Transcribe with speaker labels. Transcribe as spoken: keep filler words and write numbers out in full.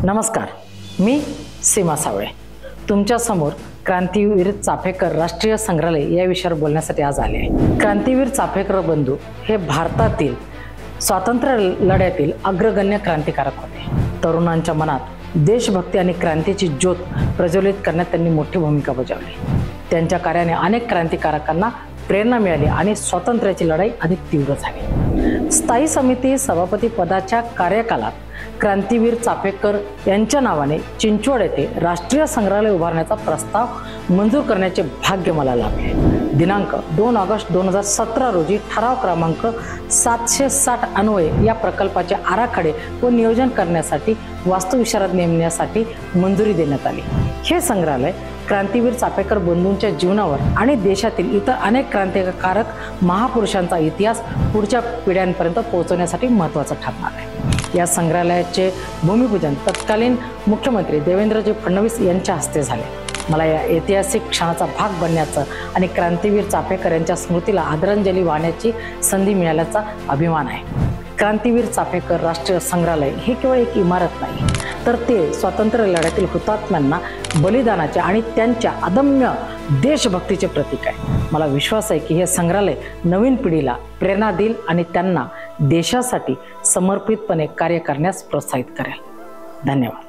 Speaker 1: नमस्कार, मी सीमा सावळे तुमच्या समोर क्रांतीवीर चाफेकर राष्ट्रीय संग्रहालय या विषयावर बोलण्यासाठी आज आले आहे। क्रांतीवीर चाफेकर बंधू हे भारतातील स्वातंत्र्य लढ्यातील अग्रगण्य क्रांतिकारक होते। तरुणांच्या मनात देशभक्ती आणि क्रांतीची ज्योत प्रज्वलित करण्यात त्यांनी मोठी भूमिका बजावली। त्यांच्या कार्याने अनेक क्रांतिकारकांना प्रेरणा मिळाली आणि स्वातंत्र्याची लढाई अधिक तीव्र झाली। स्थायी समिती सभापती पदाच्या कार्यकालात क्रांतीवीर चाफेकर यांच्या नावाने चिंचवड येथे राष्ट्रीय संग्रहालय उभारण्याचा प्रस्ताव मंजूर करण्याचे भाग्य मला लाभले। दिनांक दोन ऑगस्ट दोन हजार सतरा रोजी ठराव क्रमांक सातशे साठ अन्वये या प्रकल्पाचे आराखडे व नियोजन करण्यासाठी वास्तुविशारद नेमण्यासाठी मंजुरी देण्यात आली। हे संग्रहालय क्रांतीवीर चाफेकर बंधूंच्या जीवनावर आणि देशातील इतर अनेक क्रांतिकारक महापुरुषांचा इतिहास पुढच्या पिढ्यांपर्यंत पोहोचवण्यासाठी महत्त्वाचा ठरणार आहे। या संग्रहालयाचे भूमिपूजन तत्कालीन मुख्यमंत्री देवेंद्रजी फडणवीस यांच्या हस्ते झाले। मला या ऐतिहासिक क्षणाचा भाग बनण्याचं आणि क्रांतीवीर चाफेकर यांच्या स्मृतीला आदरांजली वाहण्याची संधी मिळाल्याचा अभिमान आहे। क्रांतीवीर चाफेकर राष्ट्रीय संग्रहालय हे केवळ एक इमारत नाही, तर ते स्वातंत्र्य लढ्यातील हुतात्म्यांना बलिदानाचे आणि त्यांच्या अदम्य देशभक्तीचे प्रतीक आहे। मला विश्वास आहे की हे संग्रहालय नवीन पिढीला प्रेरणा देईल आणि त्यांना देशासाठी समर्पितपणे कार्य करण्यास प्रोत्साहित करेल। धन्यवाद।